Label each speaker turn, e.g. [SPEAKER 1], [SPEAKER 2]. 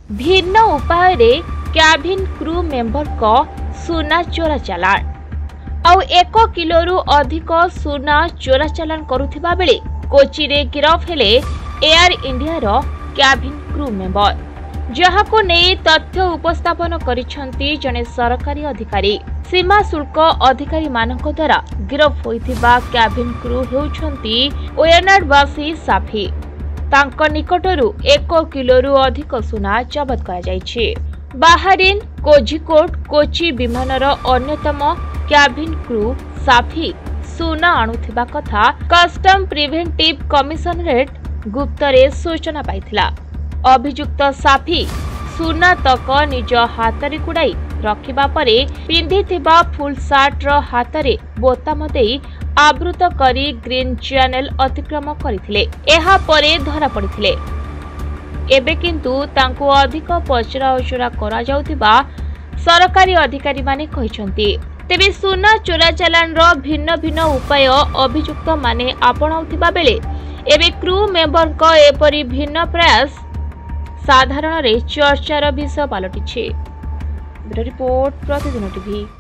[SPEAKER 1] भिन्न उपाय cabin crew member को सुना चोरा चालान आउ 1 किलो अधिक सुना चोरा चालान करुथिबा बेले कोची रे गिरफ हेले एयर इंडिया रो क्याबिन क्रू मेंबर जहाको नहीं तथ्य उपस्थापन करिसेंती जने सरकारी अधिकारी। सीमा शुल्क अधिकारी मानक द्वारा गिरफ होइथिबा क्याबिन क्रू हेउछंती ओयनाडवासी साफी। तांको निकटरू 1 किलो अधिक सुना जबत करा जायछि। बाहरीन कोझिकोड कोची विमानर अन्यतम क्याबिन क्रू साफी सुना आणुथिबा कथा कस्टम प्रिवेंटिव कमिशनरेट गुप्तरे सूचना पाइथिला। अभियुक्त साफी सुना तक निज हातरे कुड़ाई रखिबा परे पिंधिथिबा फुल सार्ट रो हातरे बोताम देई आवृत करी ग्रीन चैनल अतिक्रम करथिले। एहा परे धरा पड़िथिले। एबे किंतु तांको अधिक पचरा उचरा करा जाउथिबा सरकारी अधिकारी माने कहिसंती। तेबे सुना चोरा चालान रो भिन्न भिन्न उपाय अभियुक्त माने आपणाउथिबा बेले एबे क्रू मेंबर को एपरी भिन्न प्रयास साधारण चर्चार विषय पलटि। रिपोर्ट प्रतिदिन टीवी।